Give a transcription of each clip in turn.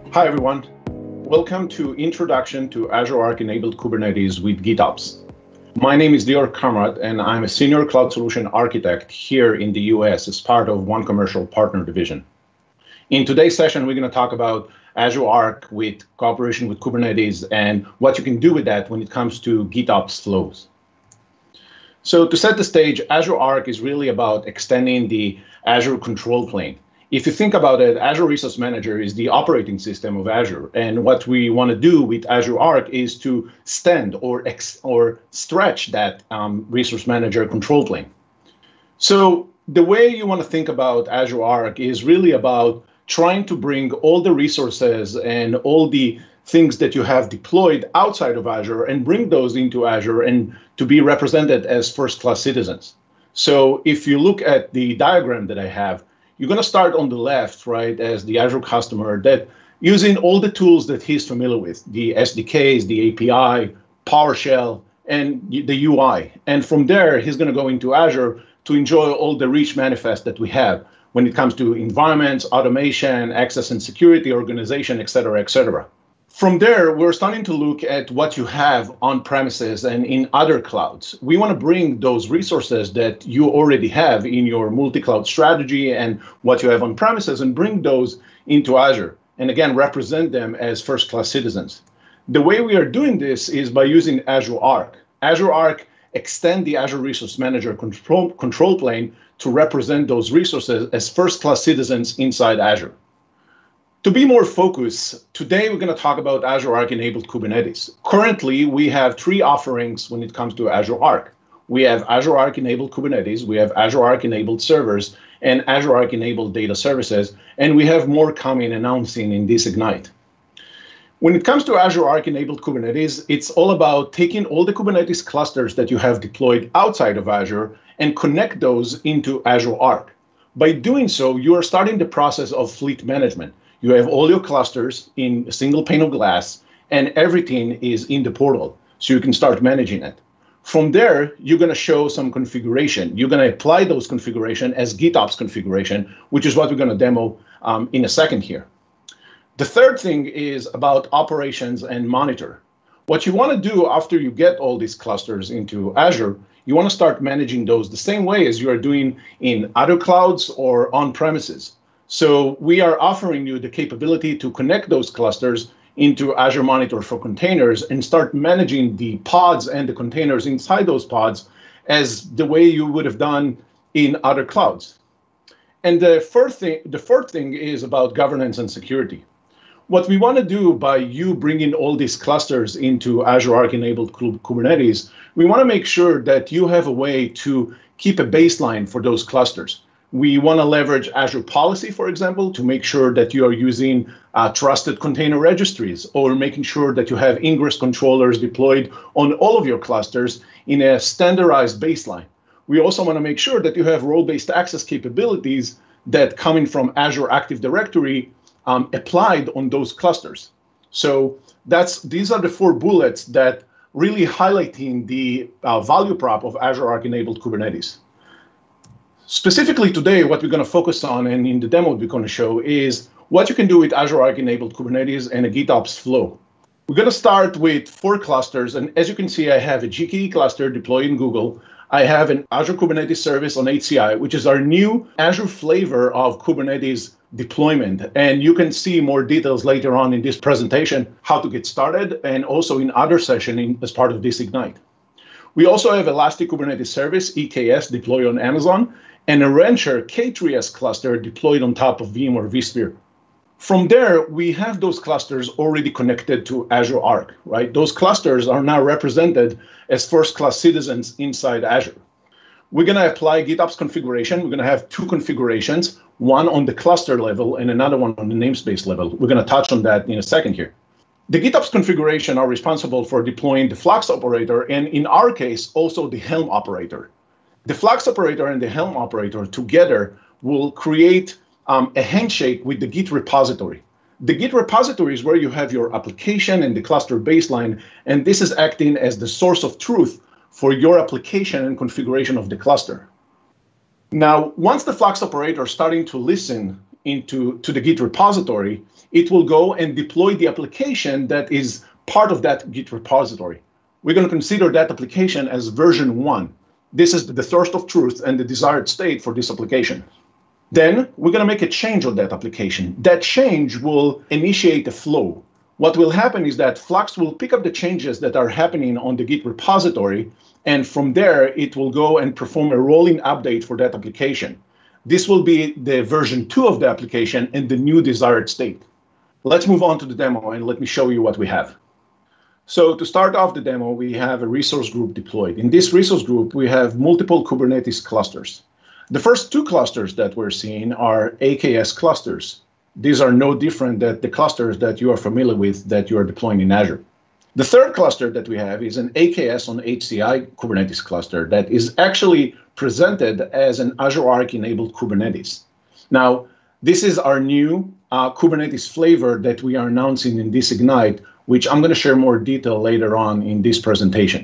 Hi, everyone. Welcome to Introduction to Azure Arc Enabled Kubernetes with GitOps. My name is Lior Kamrat, and I'm a Senior Cloud Solution Architect here in the US as part of One Commercial Partner Division. In today's session, we're going to talk about Azure Arc with cooperation with Kubernetes and what you can do with that when it comes to GitOps flows. So to set the stage, Azure Arc is really about extending the Azure control plane. If you think about it, Azure Resource Manager is the operating system of Azure. And what we want to do with Azure Arc is to extend or stretch that Resource Manager control plane. So the way you want to think about Azure Arc is really about trying to bring all the resources and all the things that you have deployed outside of Azure and bring those into Azure and to be represented as first-class citizens. So if you look at the diagram that I have, you're going to start on the left, right, as the Azure customer that using all the tools that he's familiar with, the SDKs, the API, PowerShell, and the UI. And from there, he's going to go into Azure to enjoy all the rich manifest that we have when it comes to environments, automation, access and security, organization, et cetera, et cetera. From there, we're starting to look at what you have on premises and in other clouds. We want to bring those resources that you already have in your multi-cloud strategy and what you have on premises and bring those into Azure. And again, represent them as first-class citizens. The way we are doing this is by using Azure Arc. Azure Arc extend the Azure Resource Manager control plane to represent those resources as first-class citizens inside Azure. To be more focused, today we're going to talk about Azure Arc enabled Kubernetes. Currently, we have three offerings when it comes to Azure Arc. We have Azure Arc enabled Kubernetes, we have Azure Arc enabled servers, and Azure Arc enabled data services, and we have more coming announcing in this Ignite. When it comes to Azure Arc enabled Kubernetes, it's all about taking all the Kubernetes clusters that you have deployed outside of Azure and connect those into Azure Arc. By doing so, you are starting the process of fleet management. You have all your clusters in a single pane of glass, and everything is in the portal, so you can start managing it. From there, you're going to show some configuration. You're going to apply those configuration as GitOps configuration, which is what we're going to demo in a second here. The third thing is about operations and monitor. What you want to do after you get all these clusters into Azure, you want to start managing those the same way as you are doing in other clouds or on premises. So we are offering you the capability to connect those clusters into Azure Monitor for containers and start managing the pods and the containers inside those pods as the way you would have done in other clouds. And the fourth thing is about governance and security. What we want to do by you bringing all these clusters into Azure Arc enabled Kubernetes, we want to make sure that you have a way to keep a baseline for those clusters. We want to leverage Azure Policy, for example, to make sure that you are using trusted container registries or making sure that you have ingress controllers deployed on all of your clusters in a standardized baseline. We also want to make sure that you have role-based access capabilities that coming from Azure Active Directory applied on those clusters. So these are the four bullets that really highlighting the value prop of Azure Arc enabled Kubernetes. Specifically today, what we're going to focus on and in the demo we're going to show is what you can do with Azure Arc enabled Kubernetes and a GitOps flow. We're going to start with 4 clusters. And as you can see, I have a GKE cluster deployed in Google. I have an Azure Kubernetes service on HCI, which is our new Azure flavor of Kubernetes deployment. And you can see more details later on in this presentation, how to get started, and also in other session as part of this Ignite. We also have Elastic Kubernetes Service, EKS, deployed on Amazon, and a Rancher K3S cluster deployed on top of VMware vSphere. From there, we have those clusters already connected to Azure Arc, right? Those clusters are now represented as first-class citizens inside Azure. We're going to apply GitOps configuration. We're going to have 2 configurations, one on the cluster level and another one on the namespace level. We're going to touch on that in a second here. The GitOps configuration are responsible for deploying the Flux operator, and in our case, also the Helm operator. The Flux operator and the Helm operator together will create a handshake with the Git repository. The Git repository is where you have your application and the cluster baseline, and this is acting as the source of truth for your application and configuration of the cluster. Now, once the Flux operator is starting to listen to the Git repository, it will go and deploy the application that is part of that Git repository. We're going to consider that application as version 1. This is the source of truth and the desired state for this application. Then we're going to make a change on that application. That change will initiate a flow. What will happen is that Flux will pick up the changes that are happening on the Git repository, and from there, it will go and perform a rolling update for that application. This will be the version 2 of the application and the new desired state. Let's move on to the demo, and let me show you what we have. So to start off the demo, we have a resource group deployed. In this resource group, we have multiple Kubernetes clusters. The first 2 clusters that we're seeing are AKS clusters. These are no different than the clusters that you are familiar with that you are deploying in Azure. The third cluster that we have is an AKS on HCI Kubernetes cluster that is actually presented as an Azure Arc enabled Kubernetes. Now, this is our new Kubernetes flavor that we are announcing in this Ignite, which I'm going to share more detail later on in this presentation.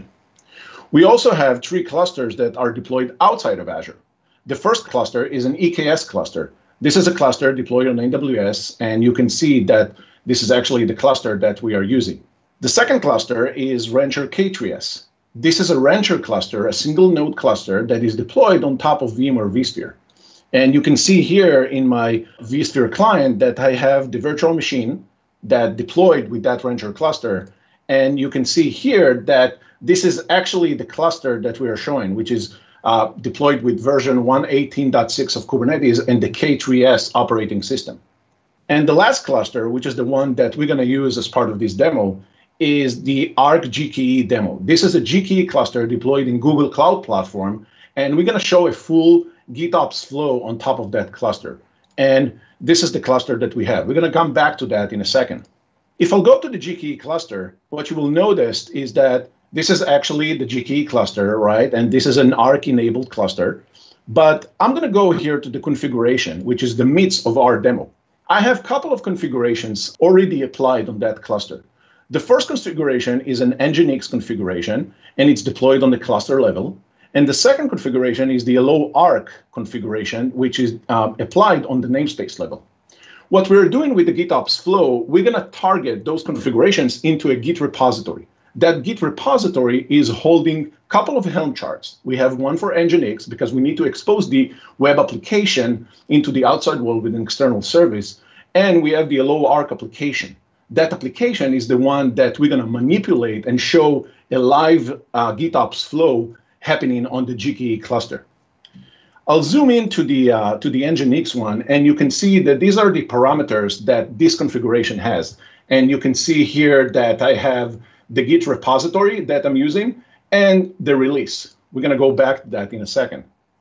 We also have 3 clusters that are deployed outside of Azure. The first cluster is an EKS cluster. This is a cluster deployed on AWS, and you can see that this is actually the cluster that we are using. The second cluster is Rancher K3s. This is a Rancher cluster, a single node cluster that is deployed on top of VMware vSphere. And you can see here in my vSphere client that I have the virtual machine that deployed with that Rancher cluster. And you can see here that this is actually the cluster that we are showing, which is deployed with version 1.18.6 of Kubernetes and the K3s operating system. And the last cluster, which is the one that we're going to use as part of this demo, is the Arc GKE demo. This is a GKE cluster deployed in Google Cloud Platform, and we're going to show a full GitOps flow on top of that cluster. And this is the cluster that we have. We're going to come back to that in a second. If I'll go to the GKE cluster, what you will notice is that this is actually the GKE cluster, right? And this is an Arc-enabled cluster. But I'm going to go here to the configuration, which is the midst of our demo. I have a couple of configurations already applied on that cluster. The first configuration is an Nginx configuration, and it's deployed on the cluster level. And the second configuration is the Azure Arc configuration, which is applied on the namespace level. What we're doing with the GitOps flow, we're going to target those configurations into a Git repository. That Git repository is holding a couple of Helm charts. We have one for Nginx because we need to expose the web application into the outside world with an external service. And we have the Azure Arc application. That application is the one that we're going to manipulate and show a live GitOps flow happening on the GKE cluster. I'll zoom into the Nginx one, and you can see that these are the parameters that this configuration has. And you can see here that I have the Git repository that I'm using and the release. We're going to go back to that in a second.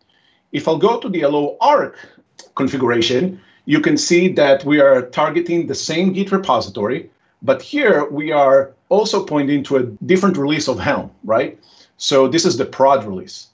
If I'll go to the Azure Arc configuration, you can see that we are targeting the same Git repository, but here we are also pointing to a different release of Helm, right? So this is the prod release.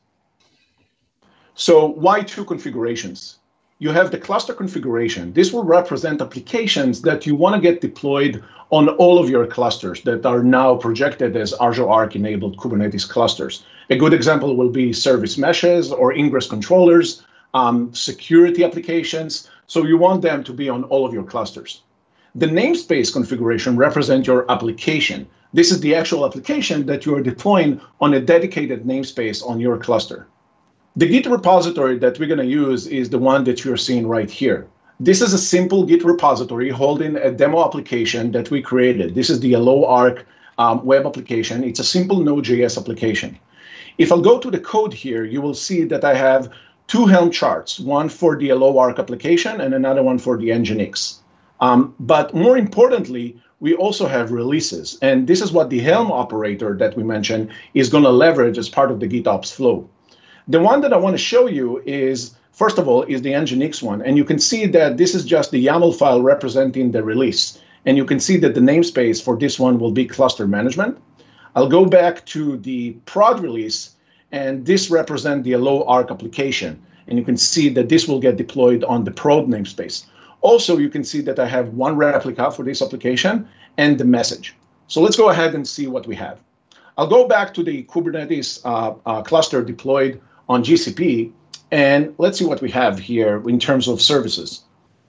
So why 2 configurations? You have the cluster configuration. This will represent applications that you want to get deployed on all of your clusters that are now projected as Azure Arc enabled Kubernetes clusters. A good example will be service meshes or ingress controllers, security applications. So you want them to be on all of your clusters. The namespace configuration represents your application. This is the actual application that you are deploying on a dedicated namespace on your cluster. The Git repository that we're going to use is the one that you're seeing right here. This is a simple Git repository holding a demo application that we created. This is the Azure Arc web application. It's a simple Node.js application. If I'll go to the code here, you will see that I have 2 Helm charts, one for the Azure Arc application and another one for the Nginx. But more importantly, we also have releases. And this is what the Helm operator that we mentioned is going to leverage as part of the GitOps flow. The one that I want to show you is, first of all, is the Nginx one. And you can see that this is just the YAML file representing the release. And you can see that the namespace for this one will be cluster management. I'll go back to the prod release, and this represents the Azure Arc application. And you can see that this will get deployed on the prod namespace. Also, you can see that I have one replica for this application and the message. So let's go ahead and see what we have. I'll go back to the Kubernetes cluster deployed on GCP, and let's see what we have here in terms of services.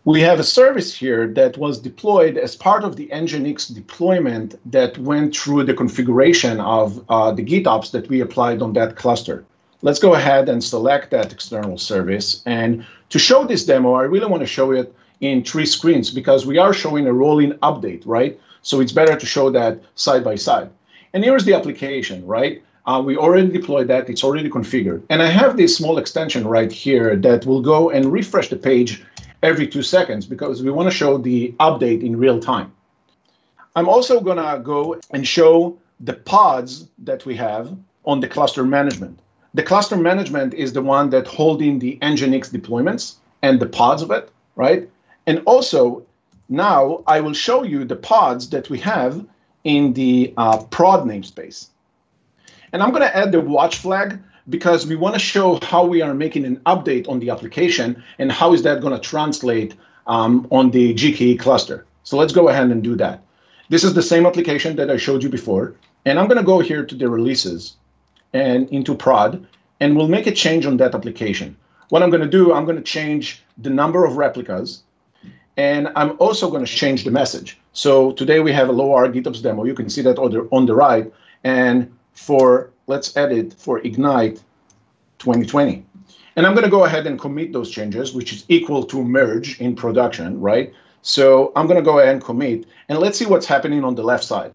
We have a service here that was deployed as part of the Nginx deployment that went through the configuration of the GitOps that we applied on that cluster. Let's go ahead and select that external service. And to show this demo, I really want to show it in 3 screens because we are showing a rolling update, right? So it's better to show that side by side. And here's the application, right? We already deployed that, it's already configured. And I have this small extension right here that will go and refresh the page every 2 seconds because we want to show the update in real time. I'm also going to go and show the pods that we have on the cluster management. The cluster management is the one that holding the Nginx deployments and the pods of it, right? And also now I will show you the pods that we have in the prod namespace. And I'm going to add the watch flag because we want to show how we are making an update on the application and how is that going to translate on the GKE cluster. So let's go ahead and do that. This is the same application that I showed you before. And I'm going to go here to the releases and into prod, and we'll make a change on that application. What I'm going to do, I'm going to change the number of replicas, and I'm also going to change the message. So today we have a low R GitOps demo. You can see that on the right. And let's edit for Ignite 2020. And I'm going to go ahead and commit those changes, which is equal to merge in production, right? So I'm going to go ahead and commit, and let's see what's happening on the left side.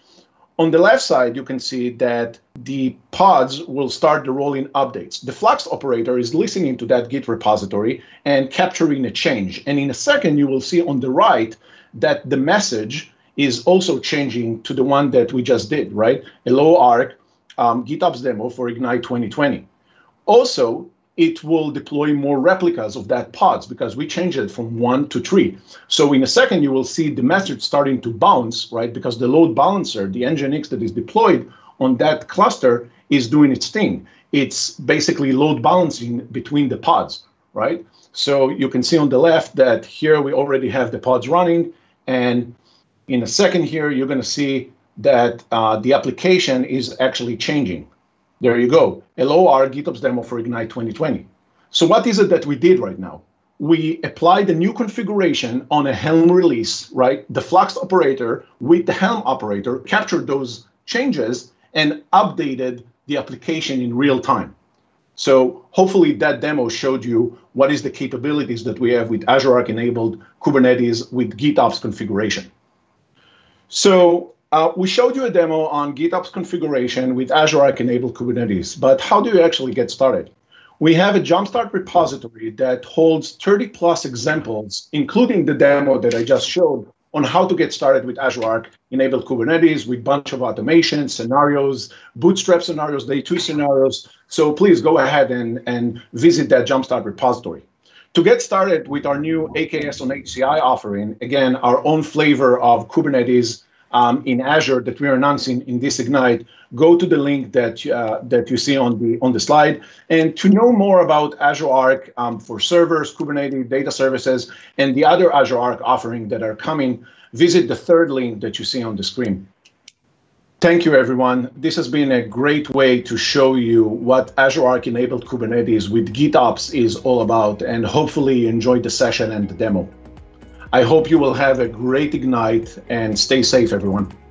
On the left side, you can see that the pods will start the rolling updates. The Flux operator is listening to that Git repository and capturing a change. And in a second, you will see on the right that the message is also changing to the one that we just did, right? A low Arc GitOps demo for Ignite 2020. Also, it will deploy more replicas of that pods because we changed it from 1 to 3. So in a second, you will see the message starting to bounce, right? Because the load balancer, the Nginx that is deployed on that cluster is doing its thing. It's basically load balancing between the pods, right? So you can see on the left that here we already have the pods running. And in a second here, you're going to see that the application is actually changing. There you go, a low R GitOps demo for Ignite 2020. So what is it that we did right now? We applied a new configuration on a Helm release, right? The Flux operator with the Helm operator captured those changes and updated the application in real time. So hopefully that demo showed you what is the capabilities that we have with Azure Arc enabled Kubernetes with GitOps configuration. So we showed you a demo on GitOps configuration with Azure Arc enabled Kubernetes, but how do you actually get started? We have a Jumpstart repository that holds 30 plus examples, including the demo that I just showed on how to get started with Azure Arc enabled Kubernetes with a bunch of automation scenarios, bootstrap scenarios, day 2 scenarios. So please go ahead and visit that Jumpstart repository. To get started with our new AKS on HCI offering, again, our own flavor of Kubernetes in Azure that we are announcing in this Ignite, go to the link that you see on the slide. And to know more about Azure Arc for servers, Kubernetes, data services, and the other Azure Arc offering that are coming, visit the 3rd link that you see on the screen. Thank you, everyone. This has been a great way to show you what Azure Arc enabled Kubernetes with GitOps is all about, and hopefully you enjoyed the session and the demo. I hope you will have a great Ignite and stay safe, everyone.